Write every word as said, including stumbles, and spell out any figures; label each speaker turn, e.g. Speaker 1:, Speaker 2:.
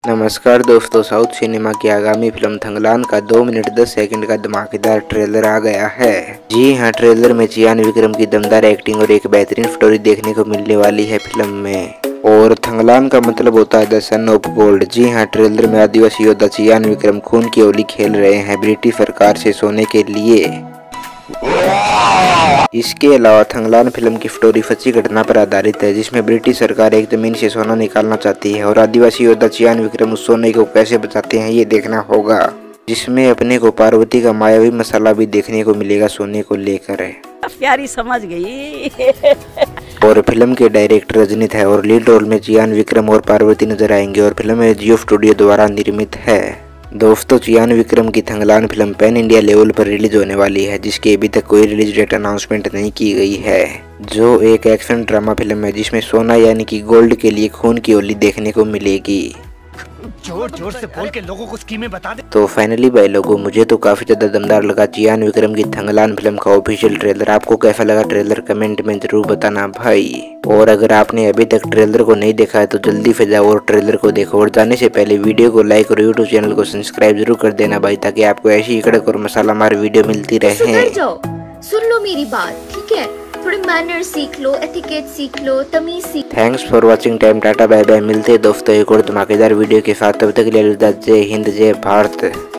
Speaker 1: नमस्कार दोस्तों, south cinema की आगामी फिल्म थंगलान का दो मिनट दस सेकंड का धमाकेदार ट्रेलर आ गया है। जी हां, ट्रेलर में चियान विक्रम की दमदार एक्टिंग और एक बेहतरीन स्टोरी देखने को मिलने वाली है फिल्म में। और थंगलान का मतलब होता है द सन ऑफ गोल्ड। जी हां, ट्रेलर में आदिवासी योद्धा चियान विक्रम खून की होली खेल रहे हैं ब्रिटिश सरकार से सोने के लिए। इसके अलावा थंगलान फिल्म की स्टोरी सच्ची घटना पर आधारित है, जिसमें ब्रिटिश सरकार एक जमीन से सोना निकालना चाहती है और आदिवासी योद्धा चियान विक्रम उस सोने को कैसे बचाते हैं ये देखना होगा। जिसमें अपने को पार्वती का मायावी मसाला भी देखने को मिलेगा सोने को लेकर।
Speaker 2: प्यारी समझ गई।
Speaker 1: और फिल्म के डायरेक्टर रजनीत है और लीड रोल में चियान विक्रम और पार्वती नजर आएंगे और फिल्म में जियो स्टूडियो द्वारा निर्मित है। दोस्तों, चियान विक्रम की Thangalaan film pan India level पर रिलीज होने वाली है, जिसकी अभी तक कोई रिलीज डेट अनाउंसमेंट नहीं की गई है। जो एक एक्शन ड्रामा फिल्म है जिसमें सोना यानी कि गोल्ड के लिए खून की होली देखने को मिलेगी।
Speaker 3: जोर जोर से बोल के लोगों को स्कीमें बता दे।
Speaker 1: तो फाइनली भाई लोगों, मुझे तो काफी ज्यादा दमदार लगा चियान विक्रम की थंगलान फिल्म का ऑफिशियल ट्रेलर। आपको कैसा लगा ट्रेलर कमेंट में जरूर बताना भाई। और अगर आपने अभी तक ट्रेलर को नहीं देखा है तो जल्दी से जाओ और ट्रेलर को देखो। और जाने से पहले वीडियो को लाइक और यूट्यूब चैनल को सब्सक्राइब जरूर कर देना भाई, ताकि आपको ऐसी कड़क और मसाला मार वीडियो मिलती रहे।
Speaker 4: सुधर जाओ, सुन लो मेरी बात, ठीक है? थोड़े मैनर सीख लो, एथिकेट सीख लो, तमीज सीख।
Speaker 1: Thanks for watching time, tata bye bye. मिलते हैं दोस्तों एक और धमाकेदार वीडियो के साथ, तब तक के लिए जय हिंद, जय भारत।